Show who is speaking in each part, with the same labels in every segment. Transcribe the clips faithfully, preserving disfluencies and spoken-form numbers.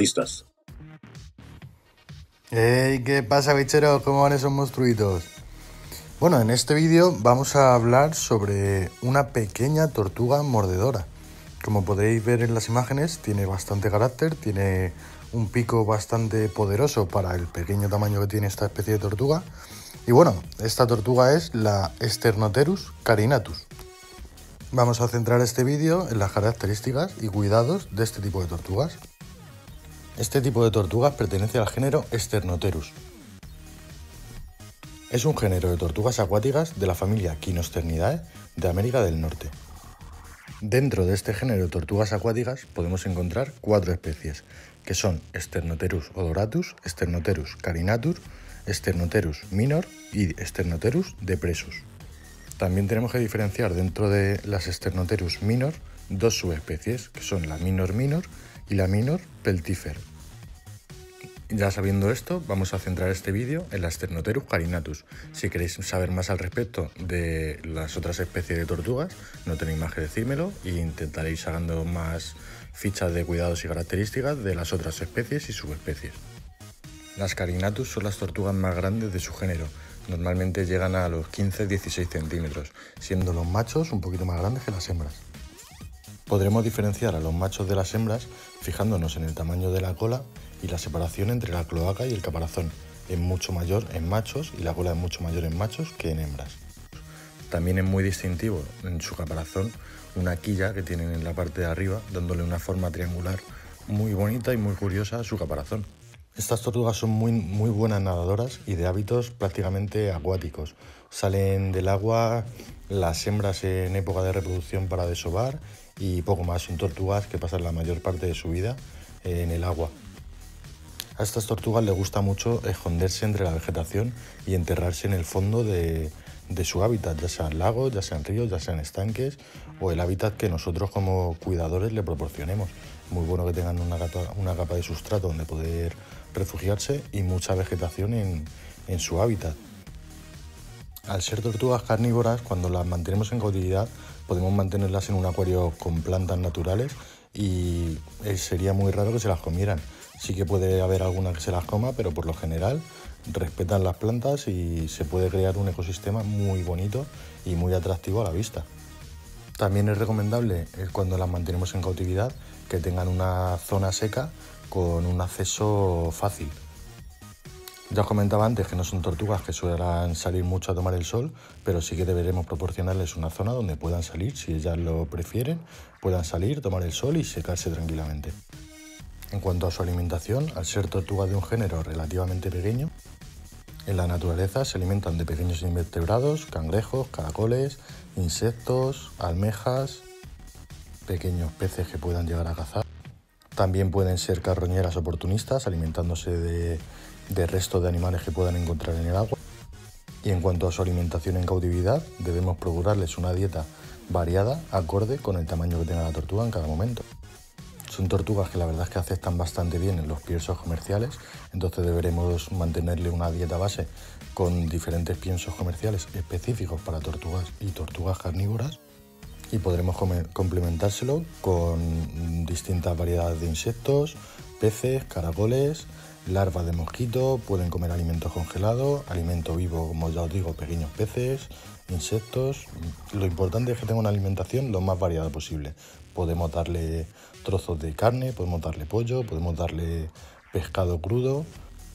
Speaker 1: aristas.
Speaker 2: Hey, ¿qué pasa, bicheros? ¿Cómo van esos monstruitos? Bueno, en este vídeo vamos a hablar sobre una pequeña tortuga mordedora. Como podéis ver en las imágenes, tiene bastante carácter, tiene un pico bastante poderoso para el pequeño tamaño que tiene esta especie de tortuga. Y bueno, esta tortuga es la Sternoterus carinatus. Vamos a centrar este vídeo en las características y cuidados de este tipo de tortugas. Este tipo de tortugas pertenece al género Sternoterus. Es un género de tortugas acuáticas de la familia Kynosternidae de América del Norte. Dentro de este género de tortugas acuáticas podemos encontrar cuatro especies, que son Sternoterus odoratus, Sternoterus carinatus, Sternoterus minor y Sternoterus depressus. También tenemos que diferenciar dentro de las Sternoterus minor dos subespecies, que son la minor minor y la minor peltifer. Ya sabiendo esto, vamos a centrar este vídeo en la Sternoterus carinatus. Si queréis saber más al respecto de las otras especies de tortugas, no tenéis más que decírmelo e intentaréis sacando más fichas de cuidados y características de las otras especies y subespecies. Las carinatus son las tortugas más grandes de su género. Normalmente llegan a los quince a dieciséis centímetros, siendo los machos un poquito más grandes que las hembras. Podremos diferenciar a los machos de las hembras fijándonos en el tamaño de la cola y la separación entre la cloaca y el caparazón. Es mucho mayor en machos y la cola es mucho mayor en machos que en hembras. También es muy distintivo en su caparazón una quilla que tienen en la parte de arriba, dándole una forma triangular muy bonita y muy curiosa a su caparazón. Estas tortugas son muy, muy buenas nadadoras y de hábitos prácticamente acuáticos. Salen del agua las hembras en época de reproducción para desovar y poco más. Son tortugas que pasan la mayor parte de su vida en el agua. A estas tortugas les gusta mucho esconderse entre la vegetación y enterrarse en el fondo de, de su hábitat, ya sean lagos, ya sean ríos, ya sean estanques o el hábitat que nosotros como cuidadores le proporcionemos. Muy bueno que tengan una capa, una capa de sustrato donde poder refugiarse y mucha vegetación en, en su hábitat. Al ser tortugas carnívoras, cuando las mantenemos en cautividad, podemos mantenerlas en un acuario con plantas naturales y sería muy raro que se las comieran. Sí que puede haber alguna que se las coma, pero por lo general respetan las plantas y se puede crear un ecosistema muy bonito y muy atractivo a la vista. También es recomendable, cuando las mantenemos en cautividad, que tengan una zona seca con un acceso fácil. Ya os comentaba antes que no son tortugas que suelen salir mucho a tomar el sol, pero sí que deberemos proporcionarles una zona donde puedan salir, si ellas lo prefieren, puedan salir, tomar el sol y secarse tranquilamente. En cuanto a su alimentación, al ser tortugas de un género relativamente pequeño, en la naturaleza se alimentan de pequeños invertebrados, cangrejos, caracoles, insectos, almejas, pequeños peces que puedan llegar a cazar. También pueden ser carroñeras oportunistas, alimentándose de, de restos de animales que puedan encontrar en el agua. Y en cuanto a su alimentación en cautividad, debemos procurarles una dieta variada, acorde con el tamaño que tenga la tortuga en cada momento. Son tortugas que la verdad es que aceptan bastante bien en los piensos comerciales, entonces deberemos mantenerle una dieta base con diferentes piensos comerciales específicos para tortugas y tortugas carnívoras. Y podremos complementárselo con distintas variedades de insectos, peces, caracoles, larvas de mosquito, pueden comer alimentos congelados, alimento vivo, como ya os digo, pequeños peces, insectos. Lo importante es que tenga una alimentación lo más variada posible. Podemos darle trozos de carne, podemos darle pollo, podemos darle pescado crudo.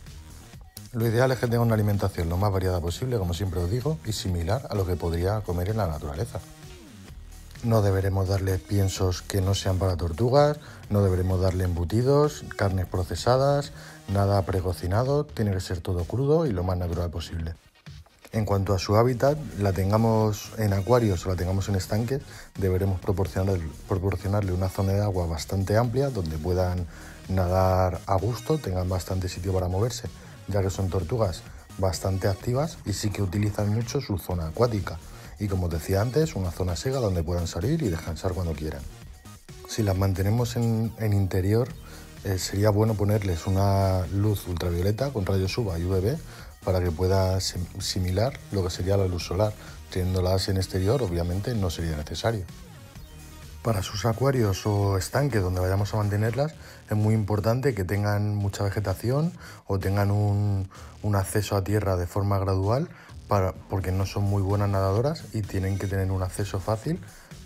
Speaker 2: Lo ideal es que tenga una alimentación lo más variada posible, como siempre os digo, y similar a lo que podría comer en la naturaleza. No deberemos darle piensos que no sean para tortugas, no deberemos darle embutidos, carnes procesadas, nada precocinado, tiene que ser todo crudo y lo más natural posible. En cuanto a su hábitat, la tengamos en acuarios o la tengamos en estanques, deberemos proporcionarle, proporcionarle una zona de agua bastante amplia donde puedan nadar a gusto, tengan bastante sitio para moverse, ya que son tortugas bastante activas y sí que utilizan mucho su zona acuática. Y como os decía antes, una zona seca donde puedan salir y descansar cuando quieran. Si las mantenemos en, en interior, eh, sería bueno ponerles una luz ultravioleta con rayos U V A y U V B para que pueda similar lo que sería la luz solar. Teniéndolas en exterior, obviamente no sería necesario. Para sus acuarios o estanques donde vayamos a mantenerlas es muy importante que tengan mucha vegetación o tengan un, un acceso a tierra de forma gradual para, porque no son muy buenas nadadoras y tienen que tener un acceso fácil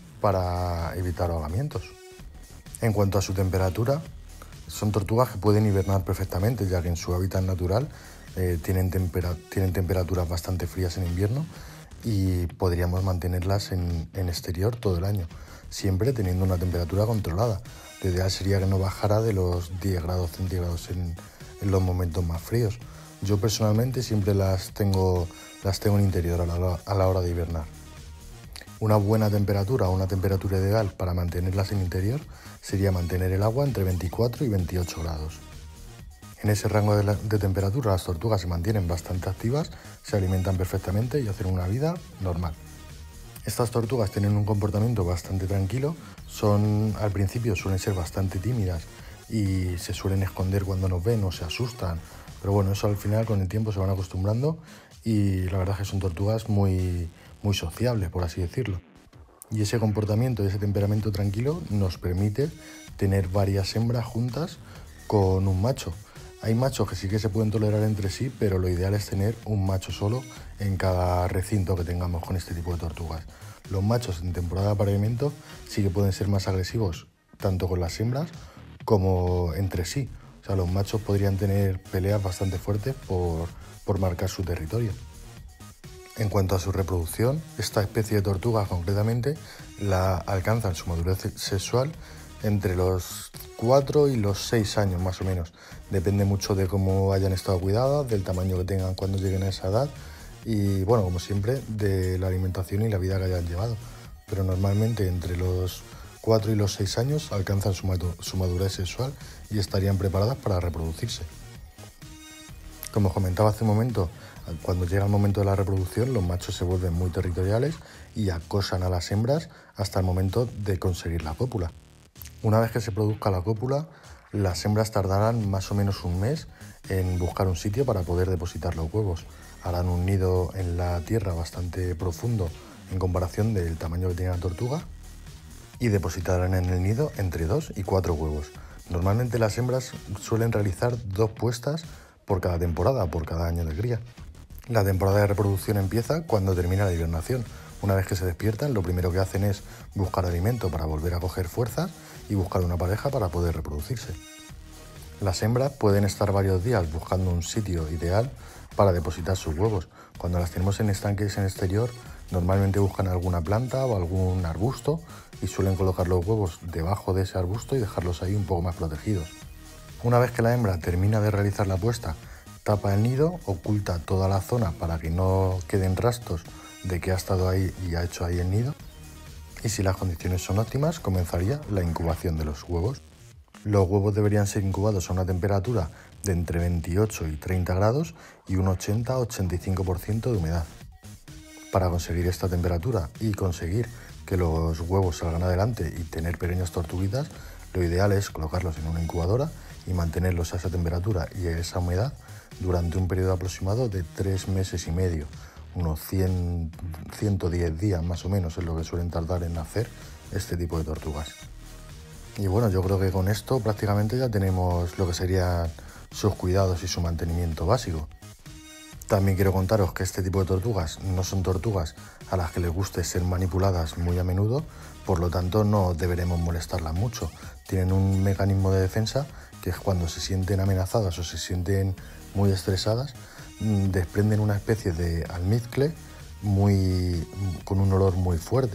Speaker 2: para evitar ahogamientos. En cuanto a su temperatura, son tortugas que pueden hibernar perfectamente, ya que en su hábitat natural eh, tienen, tempera tienen temperaturas bastante frías en invierno y podríamos mantenerlas en, en exterior todo el año, siempre teniendo una temperatura controlada. Lo ideal sería que no bajara de los diez grados centígrados en, en los momentos más fríos. Yo personalmente siempre las tengo, las tengo en interior a la, a la hora de hibernar. Una buena temperatura o una temperatura ideal para mantenerlas en interior sería mantener el agua entre veinticuatro y veintiocho grados. En ese rango de, la, de temperatura las tortugas se mantienen bastante activas, se alimentan perfectamente y hacen una vida normal. Estas tortugas tienen un comportamiento bastante tranquilo, son, al principio suelen ser bastante tímidas y se suelen esconder cuando nos ven o se asustan, pero bueno, eso al final con el tiempo se van acostumbrando y la verdad es que son tortugas muy, muy sociables, por así decirlo. Y ese comportamiento y ese temperamento tranquilo nos permite tener varias hembras juntas con un macho. Hay machos que sí que se pueden tolerar entre sí, pero lo ideal es tener un macho solo en cada recinto que tengamos con este tipo de tortugas. Los machos en temporada de apareamiento sí que pueden ser más agresivos, tanto con las hembras como entre sí. O sea, los machos podrían tener peleas bastante fuertes por, por marcar su territorio. En cuanto a su reproducción, esta especie de tortugas concretamente la alcanzan su madurez sexual entre los cuatro y los seis años más o menos. Depende mucho de cómo hayan estado cuidadas, del tamaño que tengan cuando lleguen a esa edad y, bueno, como siempre, de la alimentación y la vida que hayan llevado. Pero normalmente entre los cuatro y los seis años alcanzan su, su madurez sexual y estarían preparadas para reproducirse. Como comentaba hace un momento, cuando llega el momento de la reproducción, los machos se vuelven muy territoriales y acosan a las hembras hasta el momento de conseguir la cópula. Una vez que se produzca la cópula, las hembras tardarán más o menos un mes en buscar un sitio para poder depositar los huevos. Harán un nido en la tierra bastante profundo en comparación del tamaño que tiene la tortuga y depositarán en el nido entre dos y cuatro huevos. Normalmente las hembras suelen realizar dos puestas por cada temporada, por cada año de cría. La temporada de reproducción empieza cuando termina la hibernación. Una vez que se despiertan, lo primero que hacen es buscar alimento para volver a coger fuerzas y buscar una pareja para poder reproducirse. Las hembras pueden estar varios días buscando un sitio ideal para depositar sus huevos. Cuando las tenemos en estanques en exterior, normalmente buscan alguna planta o algún arbusto y suelen colocar los huevos debajo de ese arbusto y dejarlos ahí un poco más protegidos. Una vez que la hembra termina de realizar la puesta, tapa el nido, oculta toda la zona para que no queden rastros de que ha estado ahí y ha hecho ahí el nido. Y si las condiciones son óptimas, comenzaría la incubación de los huevos. Los huevos deberían ser incubados a una temperatura de entre veintiocho y treinta grados y un ochenta a ochenta y cinco por ciento de humedad. Para conseguir esta temperatura y conseguir que los huevos salgan adelante y tener pequeñas tortuguitas, lo ideal es colocarlos en una incubadora y mantenerlos a esa temperatura y a esa humedad durante un periodo aproximado de tres meses y medio. Unos cien, ciento diez días más o menos es lo que suelen tardar en nacer este tipo de tortugas. Y bueno, yo creo que con esto prácticamente ya tenemos lo que serían sus cuidados y su mantenimiento básico. También quiero contaros que este tipo de tortugas no son tortugas a las que les guste ser manipuladas muy a menudo, por lo tanto no deberemos molestarlas mucho. Tienen un mecanismo de defensa que es cuando se sienten amenazadas o se sienten muy estresadas, desprenden una especie de almizcle muy, con un olor muy fuerte.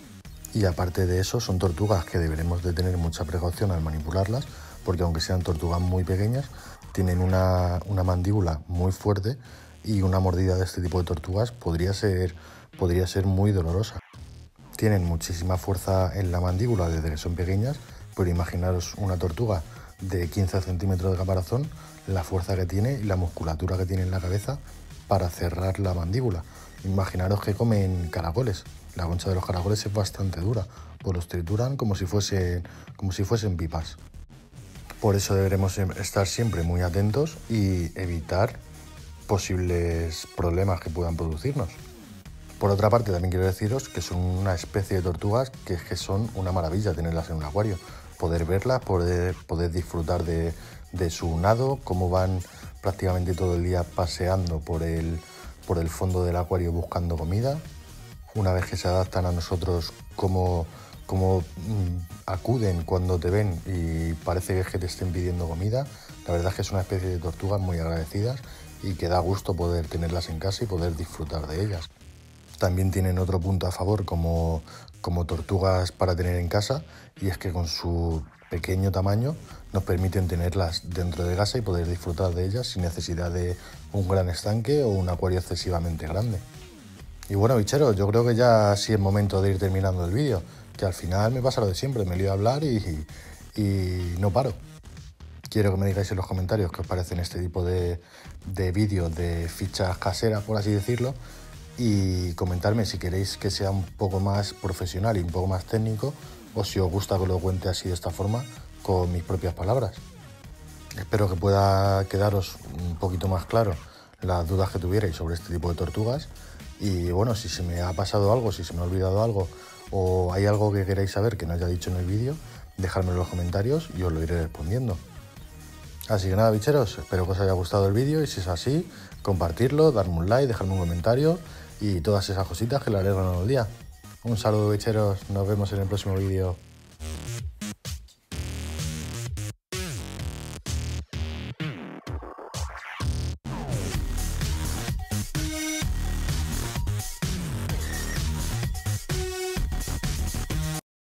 Speaker 2: Y aparte de eso, son tortugas que deberemos de tener mucha precaución al manipularlas, porque aunque sean tortugas muy pequeñas, tienen una, una mandíbula muy fuerte y una mordida de este tipo de tortugas podría ser, podría ser muy dolorosa. Tienen muchísima fuerza en la mandíbula desde que son pequeñas, pero imaginaros una tortuga de quince centímetros de caparazón, la fuerza que tiene y la musculatura que tiene en la cabeza para cerrar la mandíbula. Imaginaros que comen caracoles. La concha de los caracoles es bastante dura, pues los trituran como si fuesen, como si fuesen pipas. Por eso deberemos estar siempre muy atentos y evitar posibles problemas que puedan producirnos. Por otra parte, también quiero deciros que son una especie de tortugas que es que son una maravilla tenerlas en un acuario. Poder verlas, poder, poder disfrutar de, de su nado, cómo van prácticamente todo el día paseando por el, por el fondo del acuario buscando comida. Una vez que se adaptan a nosotros, cómo, cómo mmm, acuden cuando te ven y parece que es que te estén pidiendo comida. La verdad es que es una especie de tortugas muy agradecidas y que da gusto poder tenerlas en casa y poder disfrutar de ellas. También tienen otro punto a favor como, como tortugas para tener en casa, y es que con su pequeño tamaño nos permiten tenerlas dentro de casa y poder disfrutar de ellas sin necesidad de un gran estanque o un acuario excesivamente grande. Y bueno, bicheros, yo creo que ya sí es momento de ir terminando el vídeo, que al final me pasa lo de siempre, me lío a hablar y, y no paro. Quiero que me digáis en los comentarios qué os parecen este tipo de, de vídeos de fichas caseras, por así decirlo, y comentarme si queréis que sea un poco más profesional y un poco más técnico, o si os gusta que lo cuente así de esta forma, con mis propias palabras. Espero que pueda quedaros un poquito más claro las dudas que tuvierais sobre este tipo de tortugas. Y bueno, si se me ha pasado algo, si se me ha olvidado algo, o hay algo que queráis saber que no haya dicho en el vídeo, dejadmelo en los comentarios y os lo iré respondiendo. Así que nada, bicheros, espero que os haya gustado el vídeo, y si es así, compartirlo, darme un like, dejarme un comentario y todas esas cositas que le alegran el día. Un saludo, bicheros, nos vemos en el próximo vídeo.